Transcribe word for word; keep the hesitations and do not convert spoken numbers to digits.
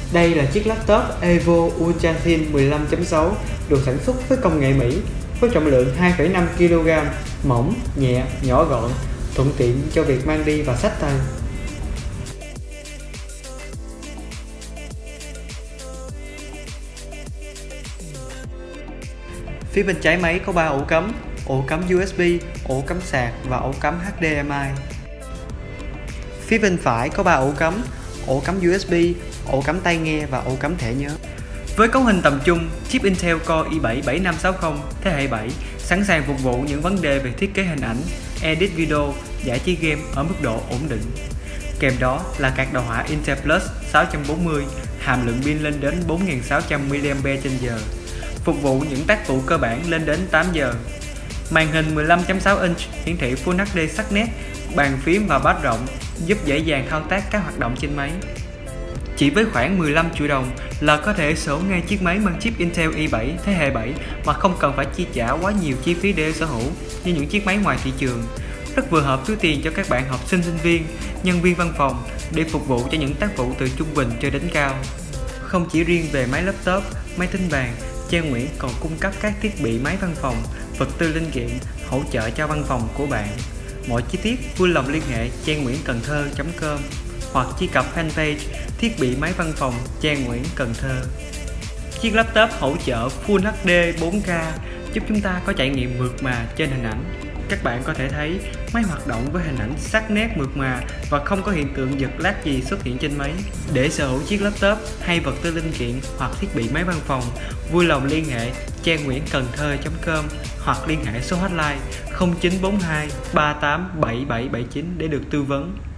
Đây là chiếc laptop Evo Ultra Thin mười lăm chấm sáu được sản xuất với công nghệ Mỹ, với trọng lượng hai phẩy năm ki lô gam, mỏng, nhẹ, nhỏ gọn, thuận tiện cho việc mang đi và xách tay. Phía bên trái máy có ba ổ cắm, ổ cắm u ét bê, ổ cắm sạc và ổ cắm hát đê em i. Phía bên phải có ba ổ cắm, ổ cắm u ét bê, ổ cắm tai nghe và ổ cắm thẻ nhớ. Với cấu hình tầm trung, chip Intel Core i bảy bảy năm sáu không thế hệ bảy sẵn sàng phục vụ những vấn đề về thiết kế hình ảnh, edit video, giải trí game ở mức độ ổn định. Kèm đó là card đồ họa Intel Plus sáu trăm bốn mươi, hàm lượng pin lên đến bốn nghìn sáu trăm mi li am pe trên giờ, phục vụ những tác vụ cơ bản lên đến tám giờ. Màn hình mười lăm chấm sáu inch hiển thị Full hát đê sắc nét, bàn phím và pad rộng giúp dễ dàng thao tác các hoạt động trên máy. Chỉ với khoảng mười lăm triệu đồng là có thể sở hữu ngay chiếc máy mang chip Intel i bảy thế hệ bảy mà không cần phải chi trả quá nhiều chi phí để sở hữu như những chiếc máy ngoài thị trường. Rất vừa hợp túi tiền cho các bạn học sinh, sinh viên, nhân viên văn phòng để phục vụ cho những tác vụ từ trung bình cho đến cao. Không chỉ riêng về máy laptop, máy tính bàn, Trang Nguyễn còn cung cấp các thiết bị máy văn phòng, vật tư linh kiện hỗ trợ cho văn phòng của bạn. Mọi chi tiết vui lòng liên hệ trang nguyễn cần thơ chấm com hoặc truy cập fanpage thiết bị máy văn phòng Trang Nguyễn Cần Thơ. Chiếc laptop hỗ trợ Full hát đê bốn K giúp chúng ta có trải nghiệm mượt mà trên hình ảnh. Các bạn có thể thấy máy hoạt động với hình ảnh sắc nét mượt mà và không có hiện tượng giật lag gì xuất hiện trên máy. Để sở hữu chiếc laptop hay vật tư linh kiện hoặc thiết bị máy văn phòng, vui lòng liên hệ trang nguyễn cần thơ chấm com hoặc liên hệ số hotline không chín bốn hai ba tám bảy bảy bảy chín để được tư vấn.